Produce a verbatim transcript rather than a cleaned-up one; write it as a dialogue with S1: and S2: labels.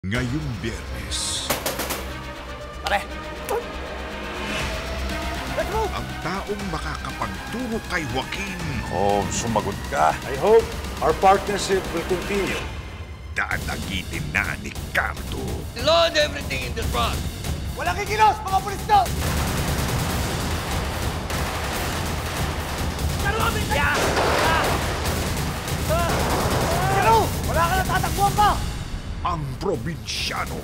S1: Ngayong Biyernes,
S2: Pare! Let's move!
S1: ang taong makakapagturo kay Joaquin,
S3: Oh, sumagot ka.
S4: I hope our partnership will continue.
S1: daadagitin na ni Cardo.
S5: Load everything in the front.
S2: Walang kikilos, mga pulis to! Karami ka! Pero, wala ka na tatakbuhan pa!
S1: Ang probinsyano